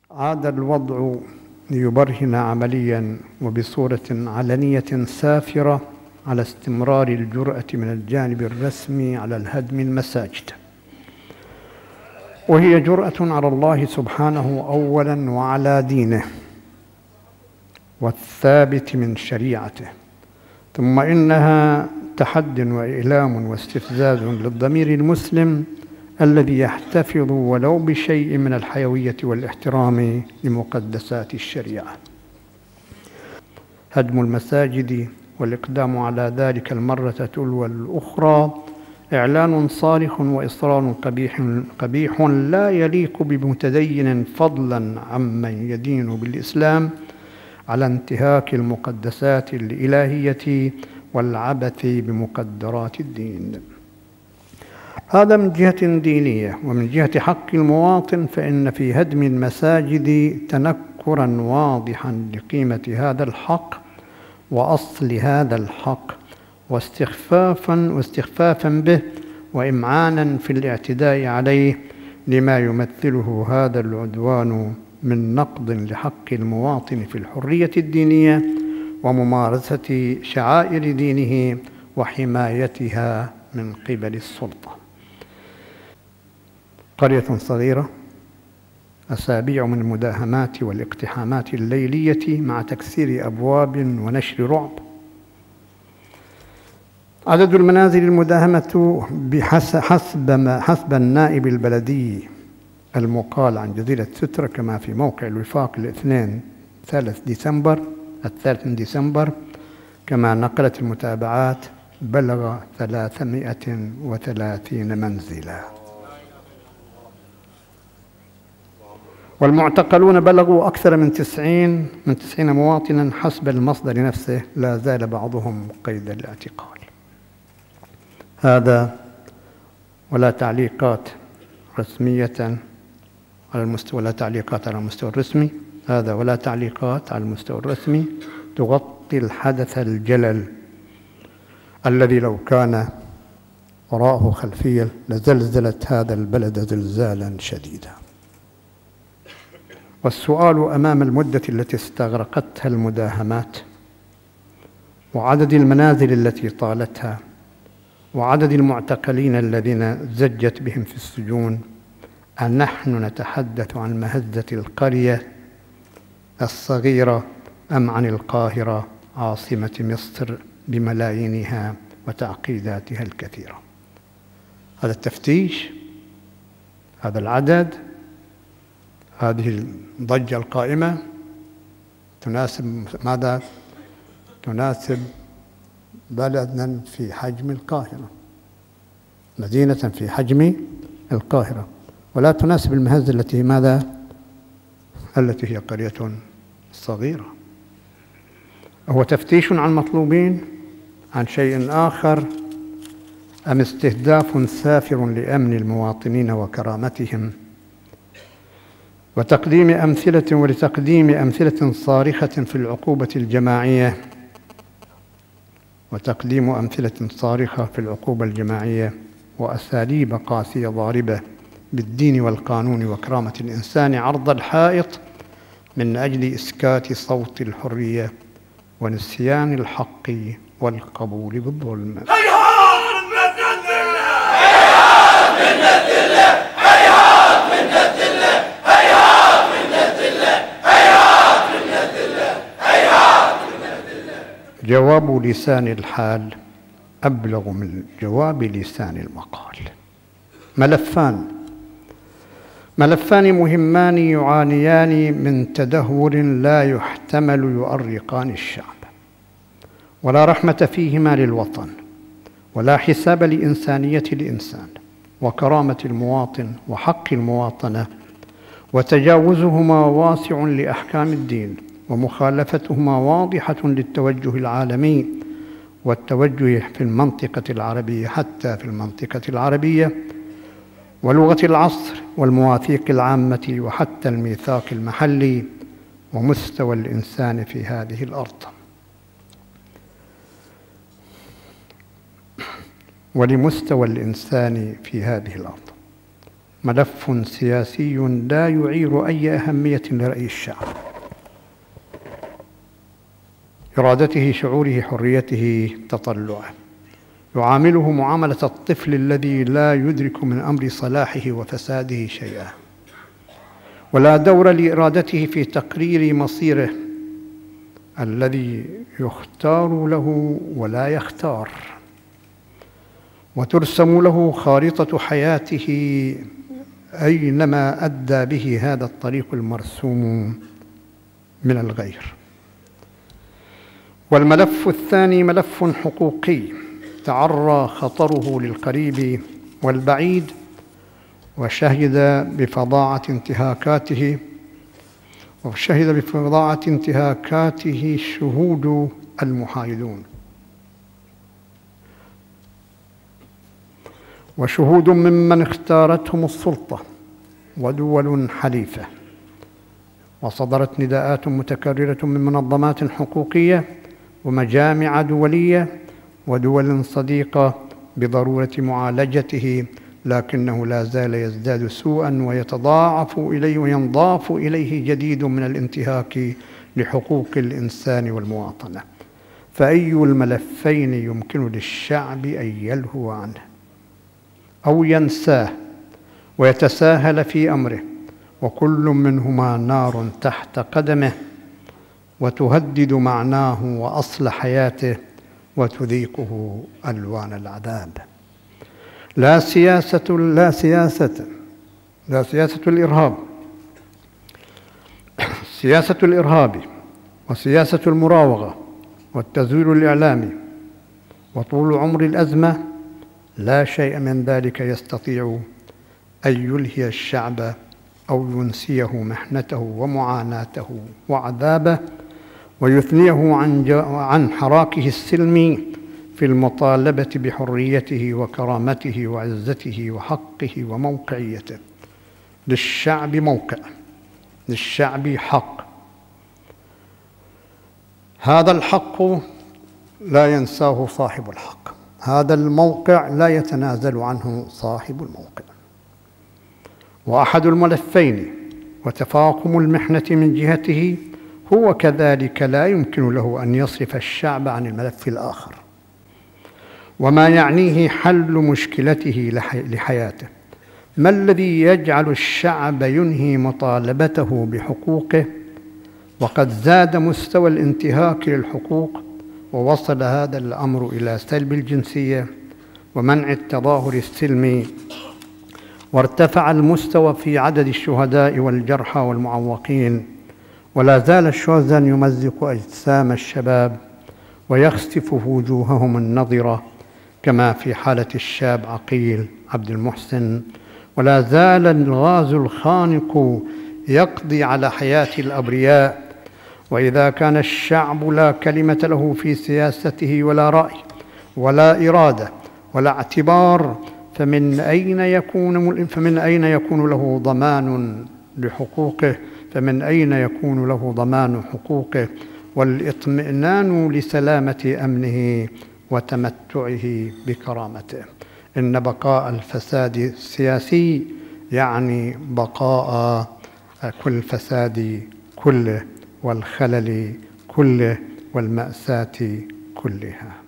عاد الوضع ليبرهن عمليا وبصورة علنية سافرة على استمرار الجرأة من الجانب الرسمي على الهدم المساجد، وهي جرأة على الله سبحانه أولا وعلى دينه والثابت من شريعته، ثم إنها تحد وإيلام واستفزاز للضمير المسلم الذي يحتفظ ولو بشيء من الحيوية والاحترام لمقدسات الشريعة. هدم المساجد والإقدام على ذلك المرة تلو الأخرى إعلان صارخ وإصرار قبيح لا يليق بمتدين فضلا عمن يدين بالإسلام على انتهاك المقدسات الإلهية والعبث بمقدرات الدين. هذا من جهة دينية، ومن جهة حق المواطن فإن في هدم المساجد تنكرا واضحا لقيمة هذا الحق وأصل هذا الحق واستخفافا به وإمعانا في الاعتداء عليه لما يمثله هذا العدوان من نقض لحق المواطن في الحرية الدينية وممارسة شعائر دينه وحمايتها من قبل السلطة. قرية صغيرة، أسابيع من المداهمات والاقتحامات الليلية مع تكسير أبواب ونشر رعب. عدد المنازل المداهمة حسب النائب البلدي المقال عن جزيرة سترة كما في موقع الوفاق الاثنين 3 ديسمبر كما نقلت المتابعات بلغ 330 منزلا، والمعتقلون بلغوا أكثر من 90 مواطنا حسب المصدر نفسه، لا زال بعضهم قيد الاعتقال. هذا ولا تعليقات رسمية على المستوى، ولا تعليقات على المستوى الرسمي، هذا ولا تعليقات على المستوى الرسمي تغطي الحدث الجلل الذي لو كان وراءه خلفية لزلزلت هذا البلد زلزالا شديدا. والسؤال أمام المدة التي استغرقتها المداهمات وعدد المنازل التي طالتها وعدد المعتقلين الذين زجت بهم في السجون، أنحن نتحدث عن مهزة القرية الصغيرة أم عن القاهرة عاصمة مصر بملايينها وتعقيداتها الكثيرة؟ هذا التفتيش، هذا العدد، هذه الضجة القائمة تناسب ماذا؟ تناسب بلدا في حجم القاهرة، مدينة في حجم القاهرة، ولا تناسب المهزة التي ماذا؟ التي هي قرية صغيرة. هو تفتيش عن مطلوبين، عن شيء آخر، أم استهداف سافر لأمن المواطنين وكرامتهم ولتقديم أمثلة صارخة في العقوبة الجماعية وأساليب قاسية ضاربة بالدين والقانون وكرامة الإنسان عرض الحائط من أجل إسكات صوت الحرية ونسيان الحق والقبول بالظلم. جواب لسان الحال أبلغ من جواب لسان المقال. ملفان مهمان يعانيان من تدهور لا يحتمل يؤرقان الشعب، ولا رحمة فيهما للوطن، ولا حساب لإنسانية الإنسان وكرامة المواطن وحق المواطنة، وتجاوزهما واسع لأحكام الدين، ومخالفتهما واضحة للتوجه العالمي والتوجه في المنطقة العربية، حتى في المنطقة العربية، ولغة العصر والمواثيق العامة وحتى الميثاق المحلي ومستوى الإنسان في هذه الأرض. ولمستوى الإنسان في هذه الأرض ملف سياسي لا يعير أي أهمية لرأي الشعب، إرادته، شعوره، حريته، تطلعه، يعامله معاملة الطفل الذي لا يدرك من أمر صلاحه وفساده شيئا، ولا دور لإرادته في تقرير مصيره الذي يختار له ولا يختار، وترسم له خارطة حياته أينما أدى به هذا الطريق المرسوم من الغير. والملف الثاني ملف حقوقي تعرى خطره للقريب والبعيد، وشهد بفظاعة انتهاكاته الشهود المحايدون، وشهود ممن اختارتهم السلطة ودول حليفة، وصدرت نداءات متكررة من منظمات حقوقية ومجامع دولية ودول صديقة بضرورة معالجته، لكنه لا زال يزداد سوءاً وينضاف إليه جديد من الانتهاك لحقوق الإنسان والمواطنة. فأي الملفين يمكن للشعب أن يلهو عنه أو ينساه ويتساهل في أمره، وكل منهما نار تحت قدمه وتهدد معناه وأصل حياته وتذيقه ألوان العذاب. لا سياسة الإرهاب، سياسة الإرهاب وسياسة المراوغة والتزوير الإعلامي وطول عمر الأزمة، لا شيء من ذلك يستطيع أن يلهي الشعب أو ينسيه محنته ومعاناته وعذابه ويثنيه عن حراكه السلمي في المطالبة بحريته وكرامته وعزته وحقه وموقعيته. للشعب موقع، للشعب حق، هذا الحق لا ينساه صاحب الحق، هذا الموقع لا يتنازل عنه صاحب الموقع. وأحد الملفين وتفاقم المحنة من جهته هو كذلك لا يمكن له أن يصرف الشعب عن الملف الآخر وما يعنيه حل مشكلته لحياته. ما الذي يجعل الشعب ينهي مطالبته بحقوقه وقد زاد مستوى الانتهاك للحقوق ووصل هذا الأمر إلى سلب الجنسية ومنع التظاهر السلمي، وارتفع المستوى في عدد الشهداء والجرحى والمعوقين، ولا زال الشوذن يمزق أجسام الشباب ويخسف وجوههم النضرة كما في حالة الشاب عقيل عبد المحسن، ولا زال الغاز الخانق يقضي على حياة الأبرياء. وإذا كان الشعب لا كلمة له في سياسته ولا رأي ولا إرادة ولا اعتبار، فمن أين يكون له ضمان لحقوقه؟ فمن أين يكون له ضمان حقوقه والاطمئنان لسلامة أمنه وتمتعه بكرامته؟ إن بقاء الفساد السياسي يعني بقاء كل الفساد كله والخلل كله والمأساة كلها.